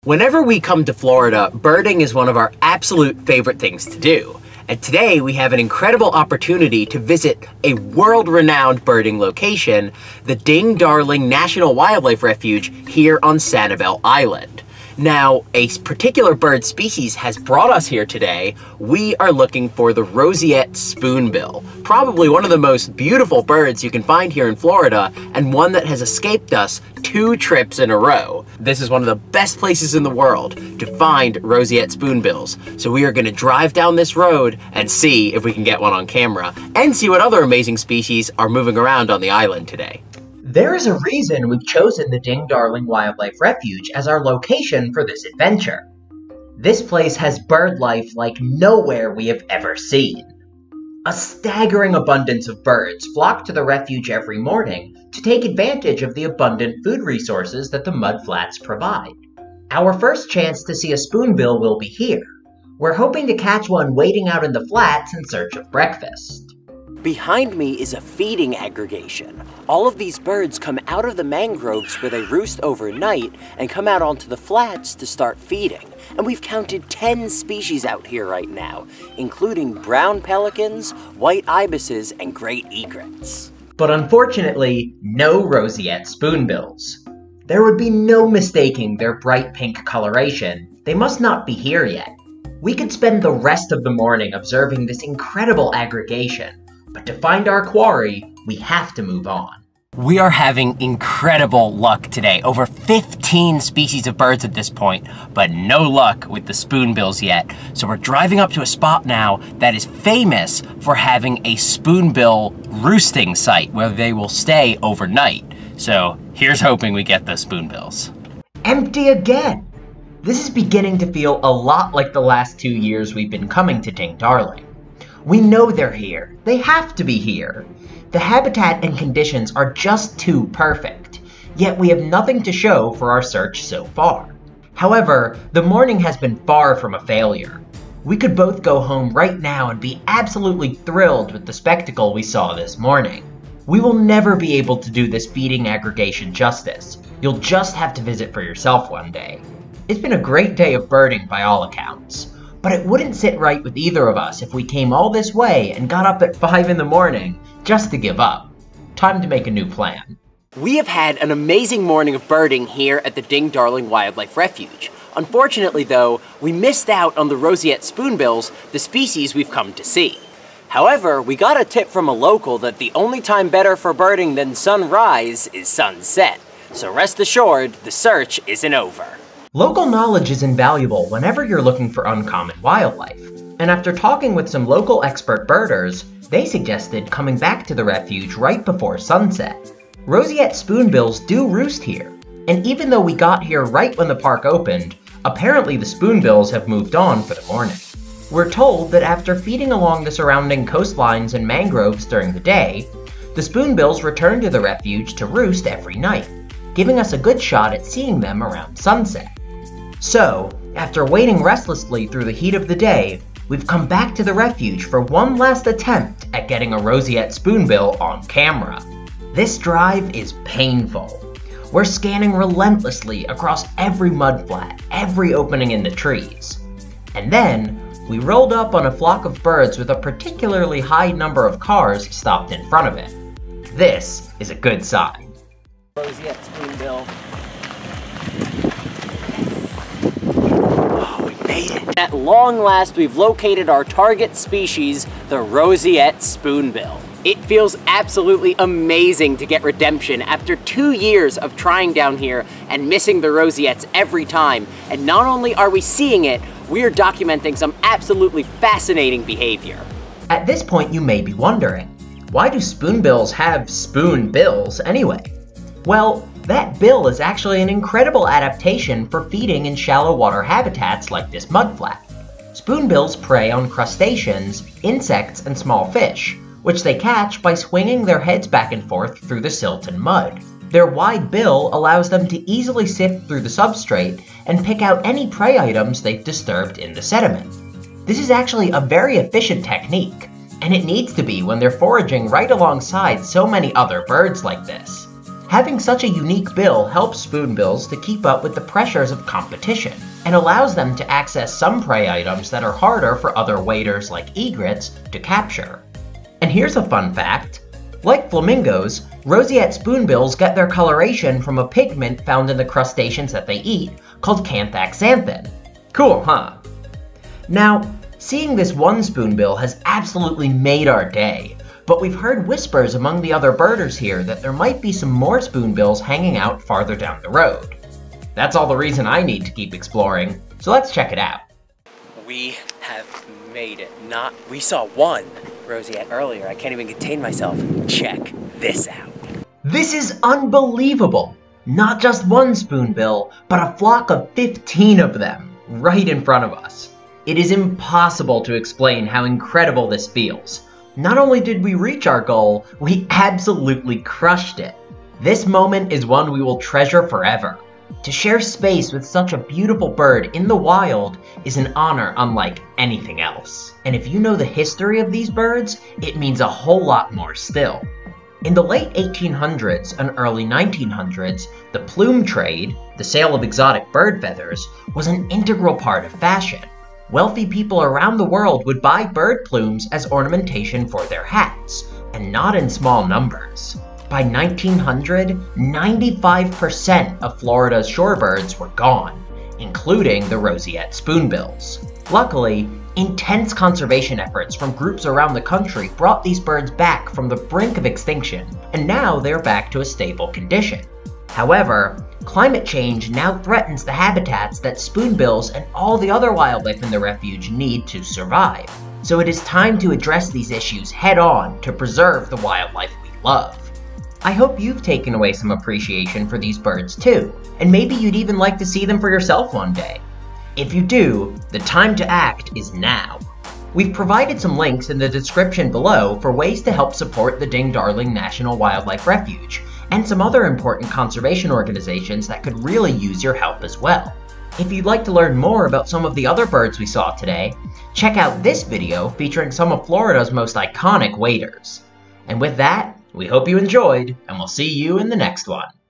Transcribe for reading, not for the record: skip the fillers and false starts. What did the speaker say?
Whenever we come to Florida, birding is one of our absolute favorite things to do. And today we have an incredible opportunity to visit a world-renowned birding location, the Ding Darling National Wildlife Refuge here on Sanibel Island. Now, a particular bird species has brought us here today. We are looking for the Roseate Spoonbill, probably one of the most beautiful birds you can find here in Florida, and one that has escaped us 2 trips in a row. This is one of the best places in the world to find Roseate Spoonbills. So we are going to drive down this road and see if we can get one on camera, and see what other amazing species are moving around on the island today. There is a reason we've chosen the Ding Darling Wildlife Refuge as our location for this adventure. This place has bird life like nowhere we have ever seen. A staggering abundance of birds flock to the refuge every morning to take advantage of the abundant food resources that the mudflats provide. Our first chance to see a spoonbill will be here. We're hoping to catch one waiting out in the flats in search of breakfast. Behind me is a feeding aggregation. All of these birds come out of the mangroves where they roost overnight and come out onto the flats to start feeding. And we've counted 10 species out here right now, including brown pelicans, white ibises, and great egrets. But unfortunately, no roseate spoonbills. There would be no mistaking their bright pink coloration. They must not be here yet. We could spend the rest of the morning observing this incredible aggregation. But to find our quarry, we have to move on. We are having incredible luck today. Over 15 species of birds at this point, but no luck with the spoonbills yet. So we're driving up to a spot now that is famous for having a spoonbill roosting site where they will stay overnight. So here's hoping we get those spoonbills. Empty again! This is beginning to feel a lot like the last 2 years we've been coming to Ding Darling. We know they're here. They have to be here. The habitat and conditions are just too perfect, yet we have nothing to show for our search so far. However, the morning has been far from a failure. We could both go home right now and be absolutely thrilled with the spectacle we saw this morning. We will never be able to do this feeding aggregation justice. You'll just have to visit for yourself one day. It's been a great day of birding by all accounts. But it wouldn't sit right with either of us if we came all this way and got up at 5 in the morning just to give up. Time to make a new plan. We have had an amazing morning of birding here at the Ding Darling Wildlife Refuge. Unfortunately though, we missed out on the Roseate Spoonbills, the species we've come to see. However, we got a tip from a local that the only time better for birding than sunrise is sunset. So rest assured, the search isn't over. Local knowledge is invaluable whenever you're looking for uncommon wildlife, and after talking with some local expert birders, they suggested coming back to the refuge right before sunset. Roseate spoonbills do roost here, and even though we got here right when the park opened, apparently the spoonbills have moved on for the morning. We're told that after feeding along the surrounding coastlines and mangroves during the day, the spoonbills return to the refuge to roost every night, giving us a good shot at seeing them around sunset. So, after waiting restlessly through the heat of the day, we've come back to the refuge for one last attempt at getting a roseate spoonbill on camera. This drive is painful. We're scanning relentlessly across every mudflat, every opening in the trees. And then, we rolled up on a flock of birds with a particularly high number of cars stopped in front of it. This is a good sign. Roseate Spoonbill. At long last, we've located our target species, the Roseate Spoonbill. It feels absolutely amazing to get redemption after 2 years of trying down here and missing the roseates every time. And not only are we seeing it, we are documenting some absolutely fascinating behavior. At this point, you may be wondering, why do spoonbills have spoonbills anyway? Well, that bill is actually an incredible adaptation for feeding in shallow water habitats like this mudflat. Spoonbills prey on crustaceans, insects, and small fish, which they catch by swinging their heads back and forth through the silt and mud. Their wide bill allows them to easily sift through the substrate and pick out any prey items they've disturbed in the sediment. This is actually a very efficient technique, and it needs to be when they're foraging right alongside so many other birds like this. Having such a unique bill helps spoonbills to keep up with the pressures of competition, and allows them to access some prey items that are harder for other waders like egrets to capture. And here's a fun fact. Like flamingos, roseate spoonbills get their coloration from a pigment found in the crustaceans that they eat, called canthaxanthin. Cool, huh? Now, seeing this one spoonbill has absolutely made our day, but we've heard whispers among the other birders here that there might be some more spoonbills hanging out farther down the road. That's all the reason I need to keep exploring, so let's check it out. We have made it. We saw one roseate earlier. I can't even contain myself. Check this out. This is unbelievable! Not just one spoonbill, but a flock of 15 of them, right in front of us. It is impossible to explain how incredible this feels. Not only did we reach our goal, we absolutely crushed it. This moment is one we will treasure forever. To share space with such a beautiful bird in the wild is an honor unlike anything else. And if you know the history of these birds, it means a whole lot more still. In the late 1800s and early 1900s, the plume trade, the sale of exotic bird feathers, was an integral part of fashion. Wealthy people around the world would buy bird plumes as ornamentation for their hats, and not in small numbers. By 1900, 95% of Florida's shorebirds were gone, including the roseate spoonbills. Luckily, intense conservation efforts from groups around the country brought these birds back from the brink of extinction, and now they're back to a stable condition. However, climate change now threatens the habitats that spoonbills and all the other wildlife in the refuge need to survive. So it is time to address these issues head-on to preserve the wildlife we love. I hope you've taken away some appreciation for these birds too, and maybe you'd even like to see them for yourself one day. If you do, the time to act is now. We've provided some links in the description below for ways to help support the Ding Darling National Wildlife Refuge, and some other important conservation organizations that could really use your help as well. If you'd like to learn more about some of the other birds we saw today, check out this video featuring some of Florida's most iconic waders. And with that, we hope you enjoyed, and we'll see you in the next one.